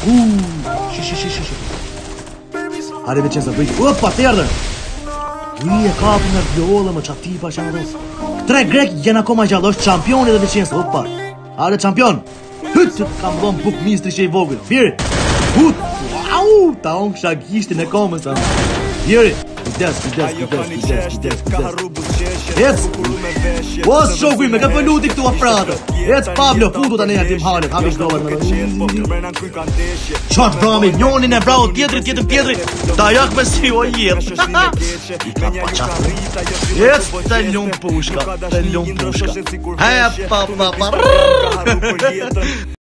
Shi. Hadi Vincenzo, breathe. Opa, terde. Ui, e kapi nga viola më qati pa shandos. 3 grek jena koma gjallë, është çampioni dhe Vincenzo. Opa. Hadi çampion. Hyt, kam dhon buk mistri që i vogël. Biri. Hut. Au, ta on kisha gishtin e komës. Biri. Kujdes. Ec! Os shoku me ka pëluti këtu afratë. Ec Pablo, futu tani atim halet, hapi shdollën me. Çfarë dami, njonin e bravo, tjetri. Ta jak me si o jet. Ec, të lum pushka. He pa.